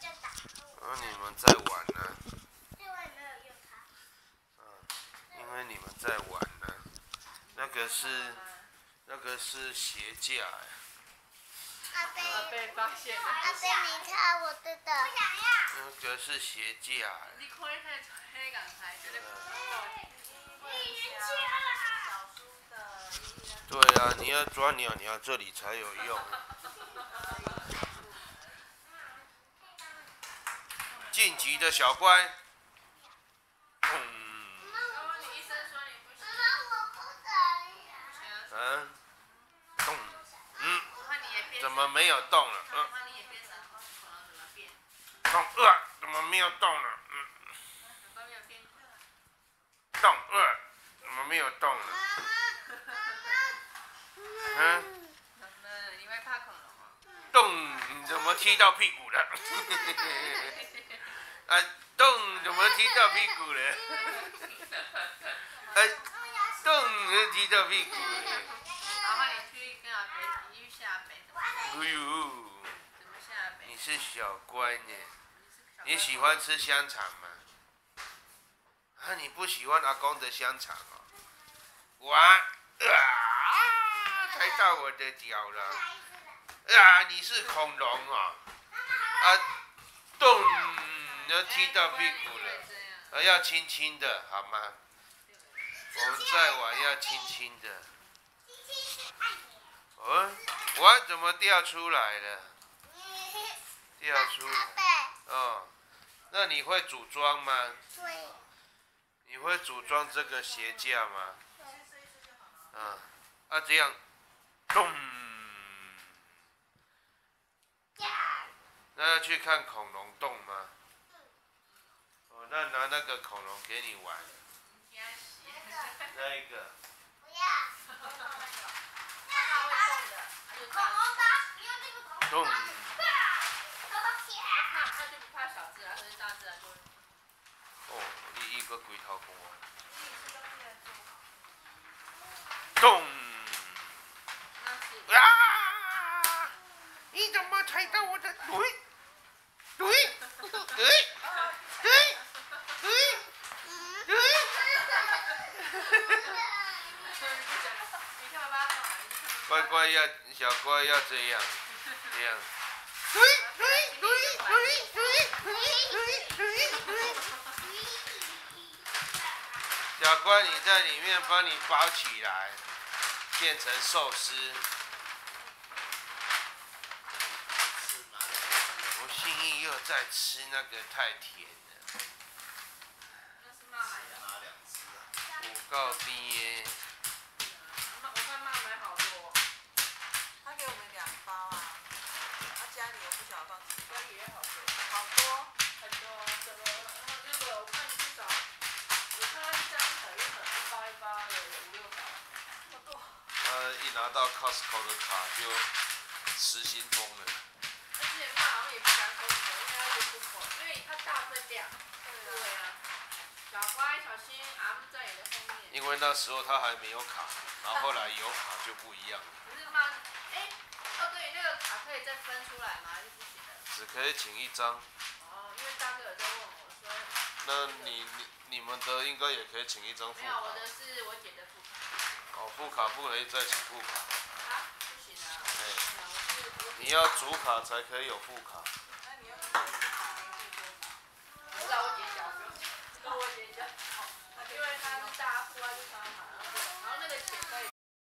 你们在玩呢？因为你们在玩呢。那个是鞋架。 被发现了。 阿贝，你看我的。我想要。 那个是鞋架。 你看那黑港牌，这个。 对啊，你要抓鸟，这里才有用。晋级的小乖。怎么没有动了？怎么没有动了？怎么没有动了？ 你会怕恐龙吗？ 你怎么踢到屁股了？怎么踢到屁股了？踢到屁股了。 然后你去跟阿北，你去下北怎么？ 哎呦， 怎么下北？ 你是小乖呢。你喜欢吃香肠吗？你不喜欢阿公的香肠哦？踩到我的脚了。你是恐龙哦。要踢到屁股了。要轻轻的好吗？我们再玩要轻轻的。我怎么掉出来了？掉出来。哦，那你会组装吗？ 会。 你会组装这个鞋架吗？这样，那要去看恐龙洞吗？那拿那个恐龙给你玩。那一个。 不要。 它会动的。 恐龙的，你用这个恐龙的。 它就不怕小只啊，可是大只啊就会。 你一个龟头公啊。你怎么踩到我的腿？小乖要这样。小乖，你在里面帮你包起来，变成寿司。我心意又在吃那个太甜了。 那是妈买的。 拿2只啊。 5告低耶。 我看妈买好多。 他给我们2包啊。他家里有不晓得放几包。 家里也好多。 好多。 很多，那个我看至少，我看他3盒1盒1包1包的有5、6包，那么多。 一拿到 Costco 的卡就失心疯了。 之前他好像也不敢Costco，应该就不口，因为它大分量。对啊。小乖小心，阿姆在你的后面。 因为那时候他还没有卡，然后后来有卡就不一样了。 可是妈，对，那个卡可以再分出来吗？还是不行的？ 只可以请1张。 因为大哥有在问我说。 那你们的应该也可以请1张副卡。 没有，我的是我姐的副卡。 副卡不可以再请副卡。 不行啊。 你要主卡才可以有副卡。 那你要不要我找我姐讲，跟我姐讲。因为她是大户啊，就常常买，然后那个钱可以